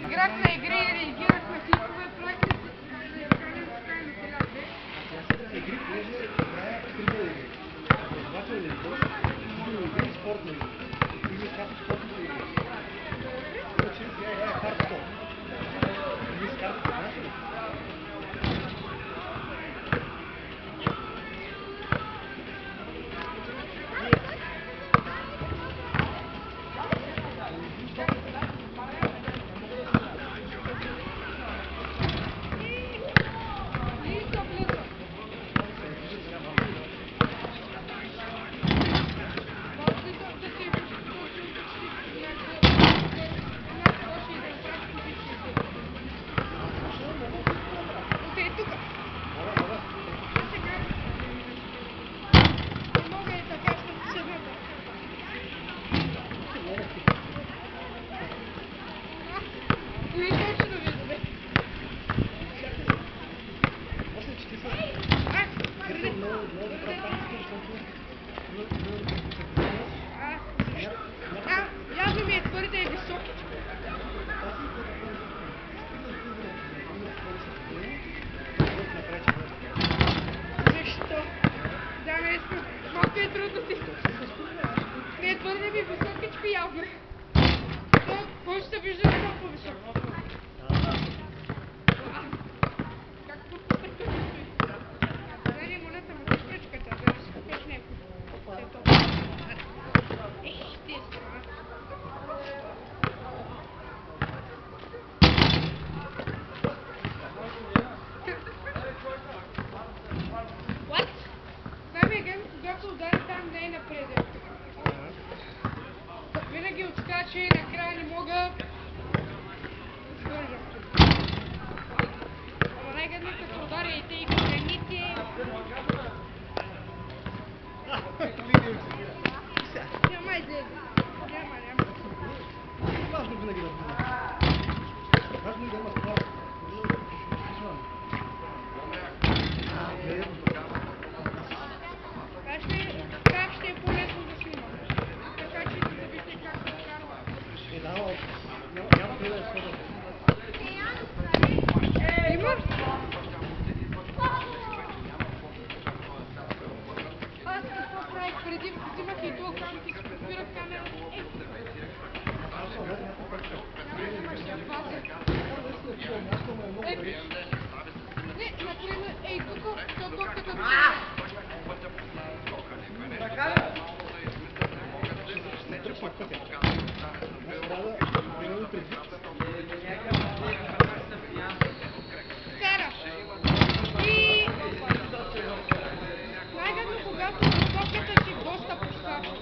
Играхме игри и реагирахме клипове, проекти за изкаране на теляте. Игри, понеже играя кръга игри. Образователни игри, видеоигри и спортни игри. Или както спортните игри. Иначе тя играе хардкор. Или с картите, знаеш ли? Явно ми е твърде високи. Защо? Да, малко е трудно си. Не е твърде ми високички явно. Кой ще се вижда много по-високо? Как по-търка ми стои? Дай монета му пръчката, да си купеш някой. Ех, ти е страна. What? Най-меган, когато удари там не е напред. Винаги отскача и накрая не мога да свържа. Ама най-гадно като ударя и те и храните. Няма излезе. Няма. Важно винаги да бъде. Важно да има справа. Как ще е по-лесно да снимам. Така че да видите как се вкарва. Няма къде да е схода. Има? Аз какво правих преди? Взимах и долу камки, си копирах камерата. Няма ще я пазя. Не, например, ей, тук, като караш. И най-гадно, когато посоката си доста поскача.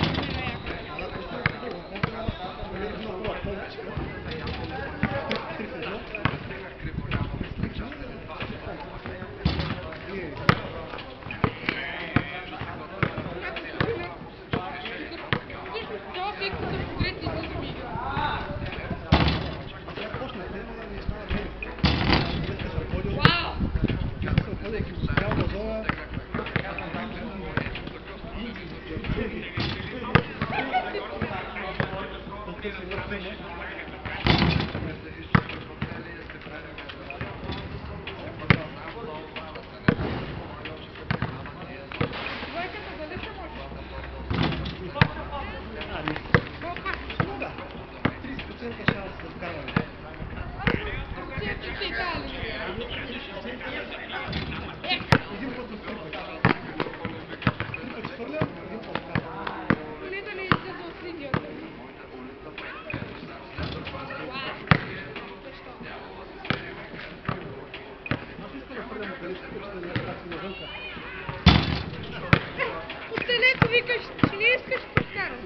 Оцелето викаш, че не искаш подкараш.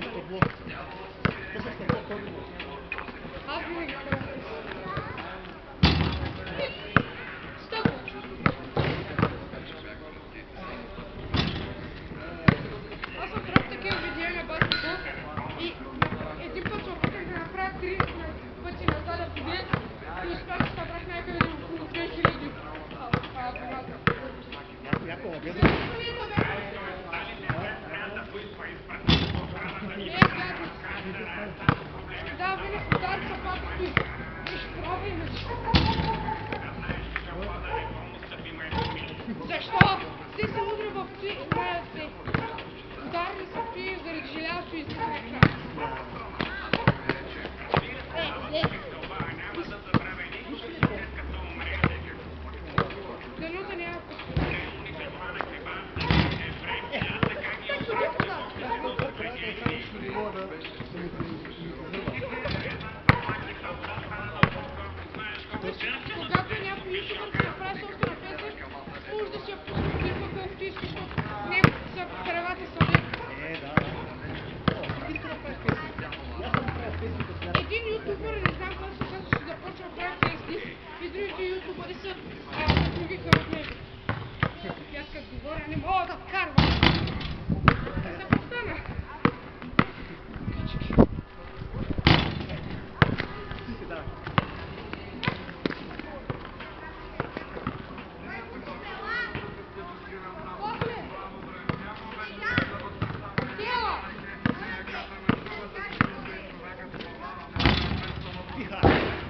Аз винаги карам. Стоп! Аз съм прав такива видеа на баскетбол и един път се опитах да направя 3 пъти назад в видео и успях да събрах някъде около 2000 абоната. Някога гледа? Да, винаги удар са пак стои. са други хора от него. И аз като говоря, не мога да вкарвам. Не се постана. Да. После! Тела! Тиха.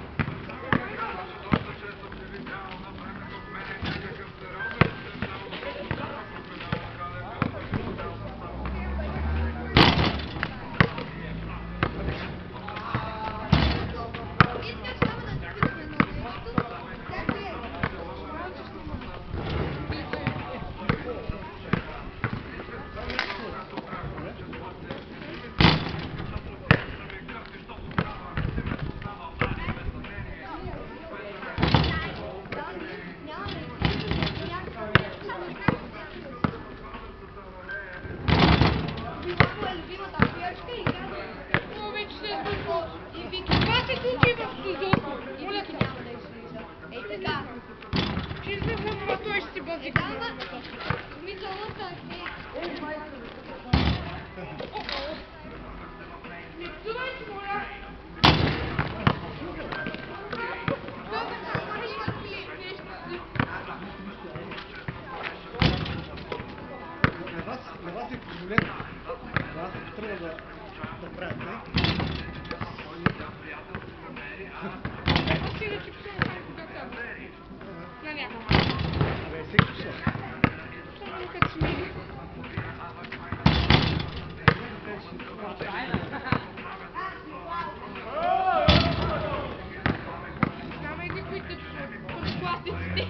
Това вече се е случило. И Вики, това се случи в Сузуко. Моля те. Ще излезем, ама той ще си бъзи. Не псувай, моля. На вас ви позволете. Аз тръгна да правя не. Аз си да ти псувам само когато съм. На някакво. Абе, всеки псува. Само като смели. Няма едни, които те псуват. Подкласниците.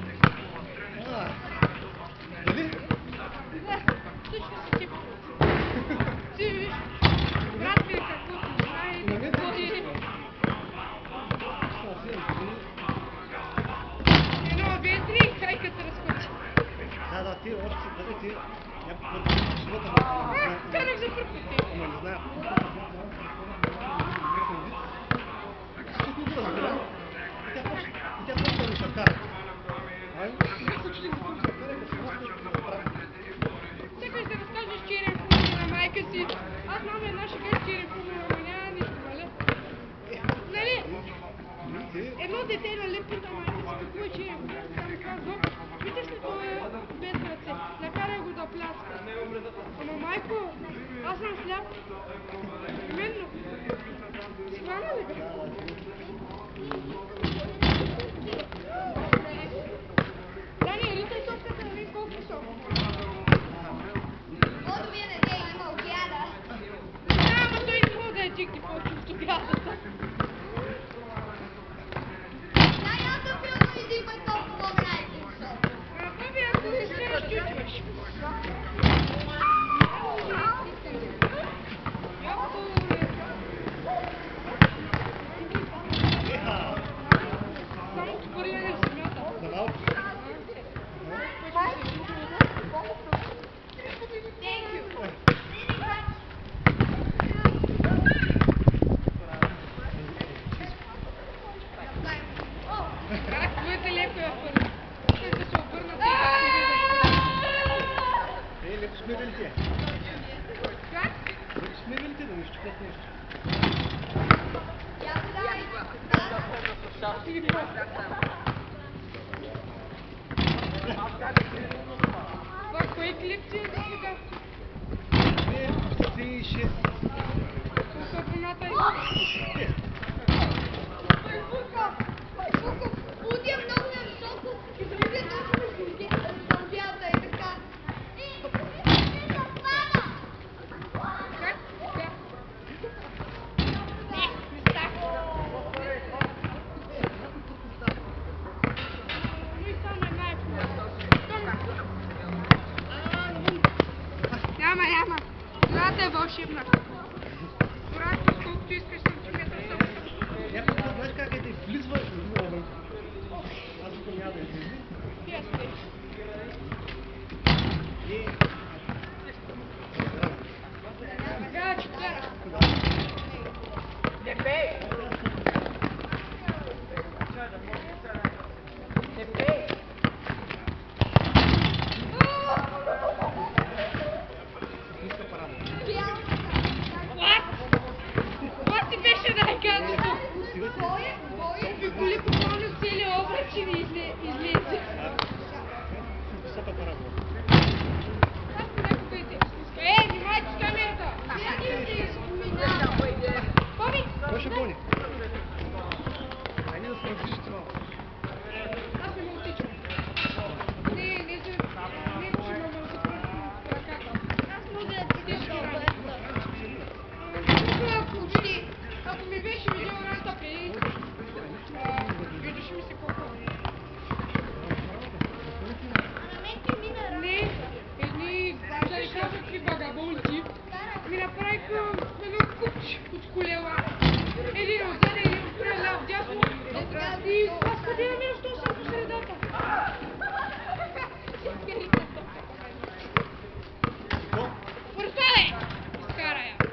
Дали? Да, точно си ти. Ти виж, брат ми какво ти знае, какво ти е. Едно, две, три, хай като се разходи. Да, ти още си бъде ти. Някакво път псувата. Карах за първ път. Ама не знам. Всичко го разбира. И тя почва да ми се кара. Чакай да разкажеш черен футбол на майка си. Аз знам една шега с черен футбол, ама няма нищо, нали? Нали? Едно дете нали пита майка си какво е черен футбол. Тя ми казва, виждаш ли той е без ръце, накарай го да пляска. Ама майко, аз съм сляп. Именно. Свана ли бе? Дани, ритай топката да видим колко високо. Ама той не мога да я тикне повече от оградата. Какво би ако не се разчучваш? Само хвърляне в земята. За малко. Как твоите леко я хвърля? Ще се обърнат и Леко сме велите. как? Леко сме велите, да не щупят нещо. Или какво? Това кое клип ти е за сега? 56. Колко абоната е? Как? Как? Не, не става. Но и само една е хубава. Няма. Играта е вълшебна. Порасти с колкото искаш сантиметра съм. Някой път знаеш как е да влизва и излиза. Аз тук няма да излиза. Ти аз те. И... Сега че кара. Не пей! коли буквално целият обръч и излезе. Високата работа. Аз понякога и те стиска. Внимайте с камерата! Боби! Кой ще гони? Айде да се различите малко. Аз не му отичам. Не че имам за краката. Аз мога да ти дам ако ми беше видео ранта преди, виждаше ми се колко. Не, едни, да ви кажа какви багаболци, ми направиха едно купче от колела. Един отзад, един отпред, дясно. И аз къде да мина, що съм по средата? Портай! Изкара я.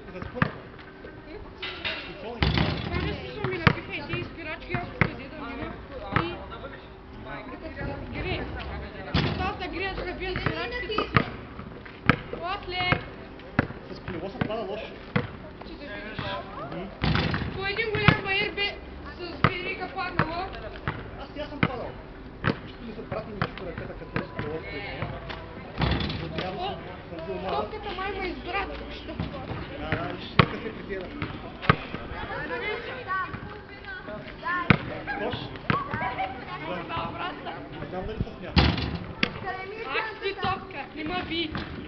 Това не смисъл ми напиха и тези спирачки, аз къде да мина. И докато се грее. Аз да грея, да бия спирачките си. Отле! С колело се пада лошо. Че да видиш. По един голям баер бе с верига паднала. Аз съм падал. Чето ми се прати ми чука ръката, като с колело стои. Топката май ме избра. Що? Ще се притира. Кош? Не знам дали се смята. Ах ти топка, не ма би.